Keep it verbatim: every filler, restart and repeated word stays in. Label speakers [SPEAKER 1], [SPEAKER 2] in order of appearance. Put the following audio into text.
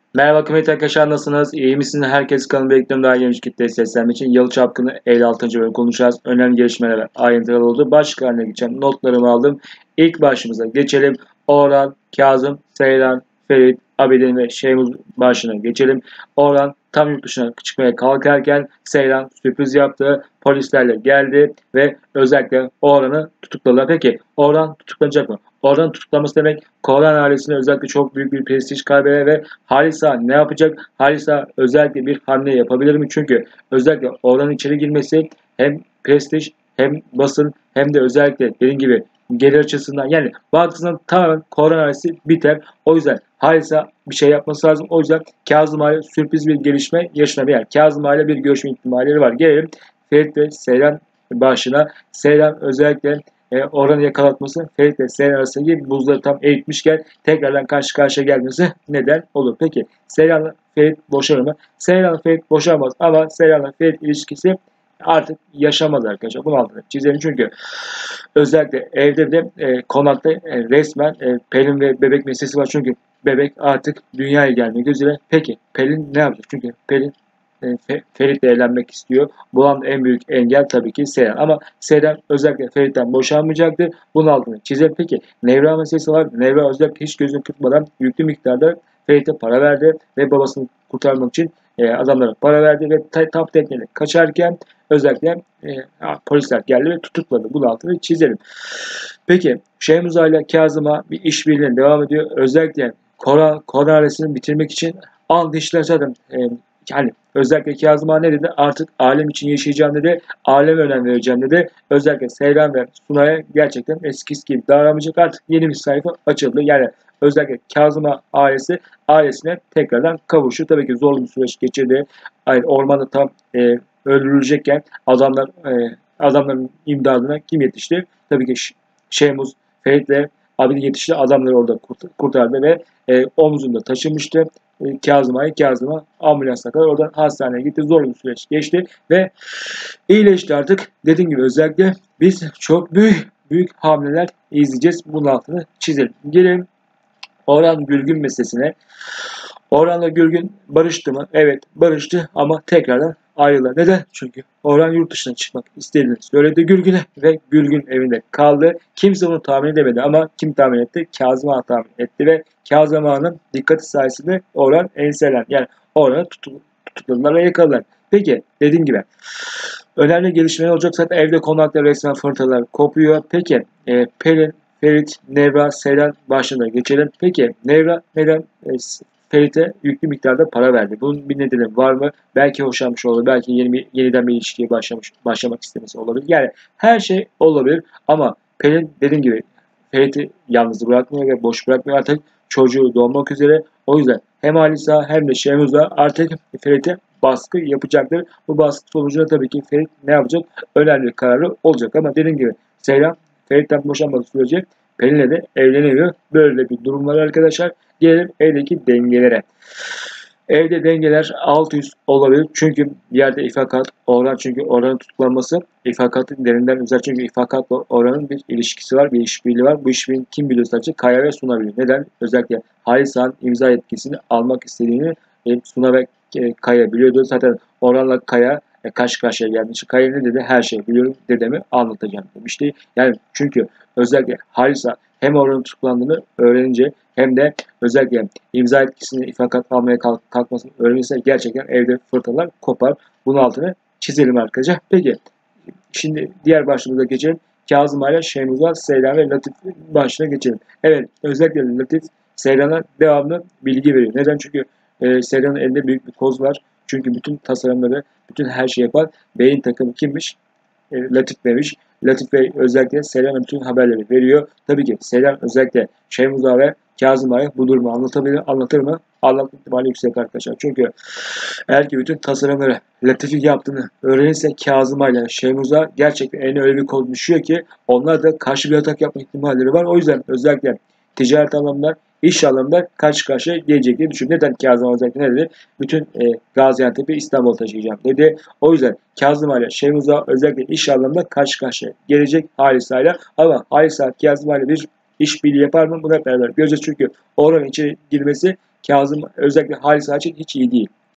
[SPEAKER 1] Merhaba kıymetli arkadaşlar, nasılsınız? İyi misiniz? Herkes kanalı bekliyorum, daha geniş kitleye seslenmek için. Yalı Çapkını elli altıncı bölüm konuşacağız. Önemli gelişmeler ayrıntılı oldu. Başlık haline geçen notlarımı aldım. İlk başımıza geçelim. Orhan, Kazım, Seyran, Ferit, Abidin ve Şeyhmuz başına geçelim. Orhan tam yurt dışına çıkmaya kalkarken Seyran sürpriz yaptı. Polislerle geldi ve özellikle Orhan'ı tutukladılar. Peki Orhan tutuklanacak mı? Orhan tutuklaması demek Koran ailesine özellikle çok büyük bir prestij kaybeder ve Halisa ne yapacak? Halisa özellikle bir hamle yapabilir mi? Çünkü özellikle Orhan'ın içeri girmesi hem prestij hem basın hem de özellikle dediğim gibi gelir açısından, yani baktığında tamamen Koran ailesi biter. O yüzden Halisa bir şey yapması lazım. O yüzden Kazım aile sürpriz bir gelişme yaşanabilir. Yani Kazım aile bir görüşme ihtimalleri var. Gelelim Ferit ve Seyran başına. Seyran özellikle e, oranı yakalatması, Ferit ve Seyran arasındaki buzları tam eritmişken tekrardan karşı karşıya gelmesi neden olur? Peki Seyran'la Ferit boşanır mı? Seyran'la Ferit boşanmaz ama Seyran'la Ferit ilişkisi artık yaşamaz arkadaşlar. Bunu altını çizelim çünkü özellikle evde de e, konakta e, resmen e, Pelin ve bebek meselesi var. Çünkü bebek artık dünyaya gelmek üzere. Peki Pelin ne yapacak? Çünkü Pelin e, Ferit'le evlenmek istiyor. Bulan en büyük engel tabii ki Seyran. Ama Seyran özellikle Ferit'ten boşanmayacaktır. Bunun altını çizelim. Peki Nevra meselesi var. Nevra özellikle hiç gözünü kırpmadan yüklü miktarda Ferit'e para verdi ve babasını kurtarmak için e, adamlara para verdi ve tap tekneyle kaçarken özellikle e, polisler geldi ve tutukladı. Bunun altını çizelim. Peki Şeyhmuza ile Kazım'a bir işbirliğine devam ediyor. Özellikle Koran, Koran ailesini bitirmek için and işler zaten e, yani özellikle Kazım'a ne dedi? Artık alem için yaşayacağım dedi. Aleme önem vereceğim dedi. Özellikle Seyran ve Sunay'a gerçekten eskisi gibi davranmayacak. Artık yeni bir sayfa açıldı. Yani özellikle Kazım'a ailesi ailesine tekrardan kavuştu. Tabii ki zorlu bir süreç geçirdi. Yani ormanda tam e, öldürülecekken adamlar e, adamların imdadına kim yetişti? Tabii ki Şeyhmuz Ferit'le Abidin yetişti. Adamları orada kurtardı ve e, omzunda taşımıştı. E, Kazım'a, Kazım'a ambulansla kadar oradan hastaneye gitti. Zor bir süreç geçti ve iyileşti artık. Dediğim gibi özellikle biz çok büyük büyük hamleler izleyeceğiz. Bunun altını çizelim. Gelelim Orhan Gülgün meselesine. Orhan'la Gülgün barıştı mı? Evet barıştı ama tekrardan ayrıldı. Neden? Çünkü Orhan yurt dışına çıkmak istediğini söyledi Gülgün'e ve Gülgün evinde kaldı. Kimse onu tahmin edemedi ama kim tahmin etti? Kazım Ağa tahmin etti ve Kazım Ağa'nın dikkati sayesinde Orhan enselen. Yani Orhan'ı tutukladılar ve yakaladılar. Peki dediğim gibi önemli gelişmeler olacak. Zaten evde konakta resmen fırtınalar kopuyor. Peki e, Pelin, Ferit, Nevra, Seyran başına geçelim. Peki Nevra neden e, Ferit'e yüklü miktarda para verdi? Bunun bir nedeni var mı? Belki hoşlanmış olabilir. Belki yeni bir, yeniden bir ilişkiye başlamış, başlamak istemesi olabilir. Yani her şey olabilir ama Pelin dediğim gibi Ferit'i yalnız bırakmıyor ve boş bırakmıyor. Artık çocuğu doğmak üzere. O yüzden hem Alisa hem de Şehmuz'a artık Ferit'e baskı yapacaktır. Bu baskı sonucunda tabii ki Ferit ne yapacak? Önemli bir kararı olacak ama dediğim gibi Seyran Ferit'ten boşanmadığı sürece Pelin'le de evleniyor. Böyle bir durum var arkadaşlar. Gelelim evdeki dengelere. Evde dengeler alt üst olabilir. Çünkü bir yerde ifakat, Orhan çünkü Orhan'ın tutuklanması ifakatın derinden özel. Çünkü ifakatla Orhan'ın bir ilişkisi var, bir işbirliği var. Bu işbirliğini kim biliyor sadece? Kaya ve Suna biliyor. Neden? Özellikle Halisa'nın imza etkisini almak istediğini e, Suna ve e, Kaya biliyordu. Zaten Orhan'la Kaya e, karşı karşıya gelmiş. Kaya ne dedi? Her şeyi biliyorum dedemi anlatacağım demişti. Yani çünkü özellikle Halisa hem Orhan'ın tutuklandığını öğrenince hem de özellikle imza etkisini ifakat almaya kalk kalkmasını öğrenirse gerçekten evde fırtınalar kopar. Bunun altını çizelim arkadaşlar. Peki şimdi diğer başlığımıza geçelim. Kazım ile Şeyhmuz'a, Seyran ve Latif başlığına geçelim. Evet özellikle Latif Seyran'a devamlı bilgi veriyor. Neden? Çünkü e, Seyran'ın elinde büyük bir koz var. Çünkü bütün tasarımları, bütün her şeyi yapan beyin takımı kimmiş? E, Latif Bey'miş. Latif Bey özellikle Seyran'a bütün haberleri veriyor. Tabii ki Seyran özellikle Şeyhmuz'a ve Kazım Ağa'ya bu durumu anlatabilir, anlatır mı? Anlatma ihtimali yüksek arkadaşlar. Çünkü eğer ki bütün tasarımları Latif'in yaptığını öğrenirse Kazım Ağa'yla Şeyhmuz'a gerçekten eline öyle bir kod düşüyor ki onlar da karşı bir atak yapma ihtimalleri var. O yüzden özellikle ticaret anlamında, iş anlamında karşı karşıya gelecek diye düşünüyor. Neden Kazım Ağa özellikle ne dedi? Bütün e, Gaziantep'i İstanbul'a taşıyacağım dedi. O yüzden Kazım Ağa'yla Şeyhmuz'a özellikle iş anlamında karşı karşıya gelecek Halisa'yla. Ama Halisa Kazım Ağa'yla bir işbirliği yapar mı? Bunu hep beraber göreceğiz çünkü Orhan'ın içeri girmesi Kazım özellikle Halis için hiç iyi değil.